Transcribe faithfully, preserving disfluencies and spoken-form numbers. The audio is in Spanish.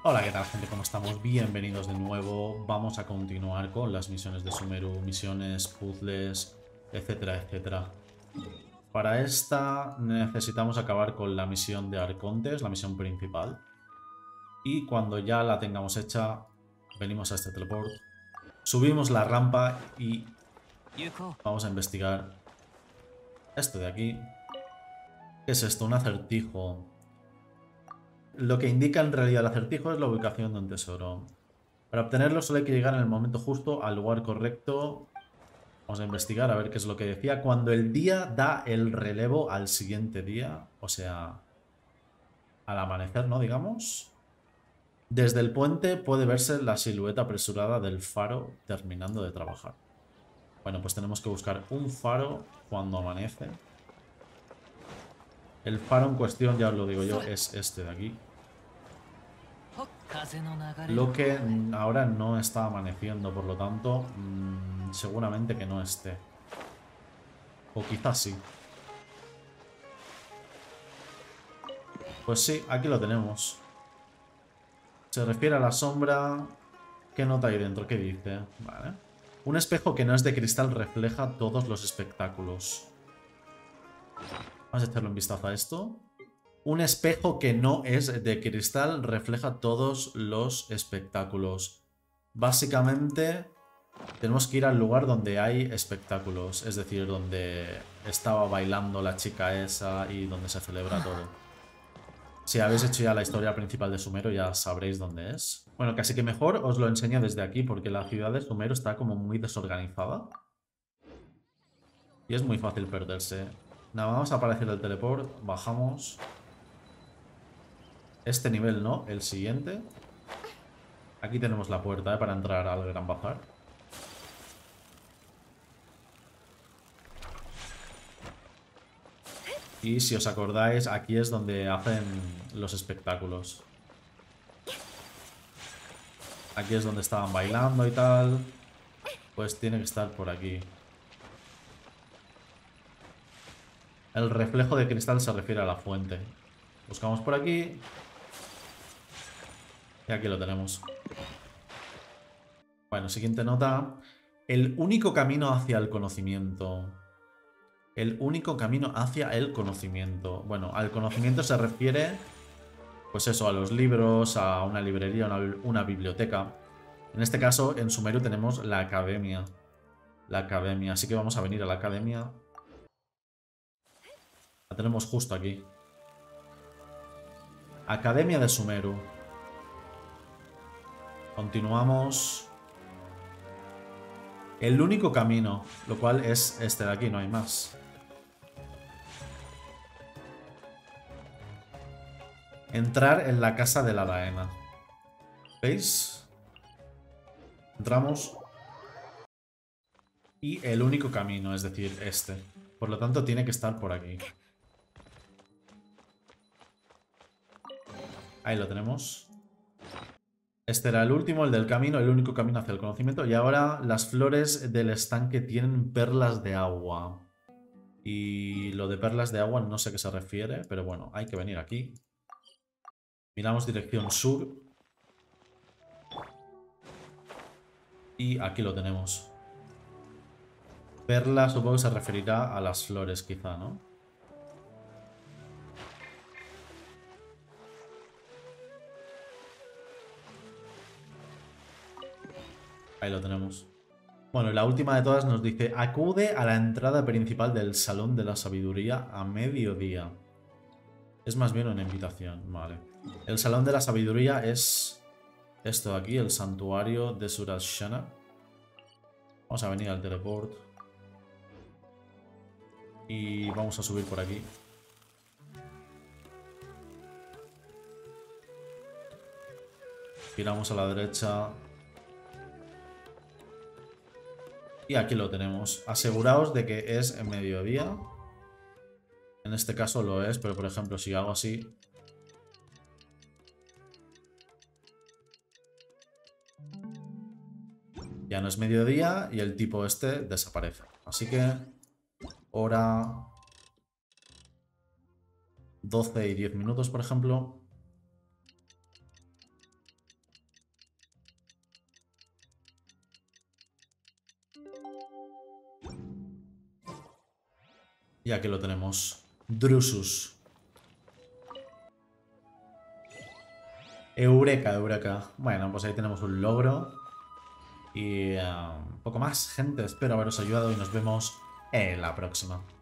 Hola, ¿qué tal, gente? ¿Cómo estamos? Bienvenidos de nuevo. Vamos a continuar con las misiones de Sumeru, misiones, puzzles, etcétera, etcétera. Para esta necesitamos acabar con la misión de Arcontes, la misión principal. Y cuando ya la tengamos hecha, venimos a este teleport, subimos la rampa y vamos a investigar esto de aquí. ¿Qué es esto? Un acertijo. Lo que indica en realidad el acertijo es la ubicación de un tesoro. Para obtenerlo solo hay que llegar en el momento justo al lugar correcto. Vamos a investigar a ver qué es lo que decía. Cuando el día da el relevo al siguiente día, o sea, al amanecer, ¿no? Digamos. Desde el puente puede verse la silueta apresurada del faro terminando de trabajar. Bueno, pues tenemos que buscar un faro cuando amanece. El faro en cuestión, ya os lo digo yo, es este de aquí. Lo que ahora no está amaneciendo, por lo tanto, mmm, seguramente que no esté. O quizás sí. Pues sí, aquí lo tenemos. Se refiere a la sombra. ¿Qué nota hay dentro? ¿Qué dice? Vale. Un espejo que no es de cristal refleja todos los espectáculos. Vamos a echarle un vistazo a esto. Un espejo que no es de cristal refleja todos los espectáculos. Básicamente, tenemos que ir al lugar donde hay espectáculos. Es decir, donde estaba bailando la chica esa y donde se celebra todo. Si habéis hecho ya la historia principal de Sumero, ya sabréis dónde es. Bueno, casi que mejor os lo enseño desde aquí, porque la ciudad de Sumero está como muy desorganizada. Y es muy fácil perderse. Nada, vamos a aparecer el teleport, bajamos. Este nivel no, el siguiente. Aquí tenemos la puerta, ¿eh? Para entrar al Gran Bazar. Y si os acordáis, aquí es donde hacen los espectáculos. Aquí es donde estaban bailando y tal. Pues tiene que estar por aquí. El reflejo de cristal se refiere a la fuente. Buscamos por aquí. Y aquí lo tenemos. Bueno, siguiente nota. El único camino hacia el conocimiento. El único camino hacia el conocimiento. Bueno, al conocimiento se refiere, pues eso, a los libros, a una librería, una, una biblioteca. En este caso, en Sumeru tenemos la academia. La academia. Así que vamos a venir a la academia. La tenemos justo aquí. Academia de Sumeru. Continuamos. El único camino, lo cual es este de aquí, no hay más. Entrar en la casa de la Daena. ¿Veis? Entramos. Y el único camino, es decir, este. Por lo tanto, tiene que estar por aquí. Ahí lo tenemos. Este era el último, el del camino, el único camino hacia el conocimiento. Y ahora las flores del estanque tienen perlas de agua. Y lo de perlas de agua no sé a qué se refiere, pero bueno, hay que venir aquí. Miramos dirección sur. Y aquí lo tenemos. Perla supongo que se referirá a las flores quizá, ¿no? Ahí lo tenemos. Bueno, y la última de todas nos dice: acude a la entrada principal del Salón de la Sabiduría a mediodía. Es más bien una invitación, vale. El Salón de la Sabiduría es esto de aquí, el santuario de Surashana. Vamos a venir al teleport. Y vamos a subir por aquí. Giramos a la derecha. Y aquí lo tenemos. Aseguraos de que es en mediodía. En este caso lo es, pero por ejemplo si hago así... Ya no es mediodía y el tipo este desaparece. Así que... hora... doce y diez minutos, por ejemplo. Y aquí lo tenemos. Drusus. Eureka, Eureka. Bueno, pues ahí tenemos un logro. Y uh, poco más, gente. Espero haberos ayudado y nos vemos en la próxima.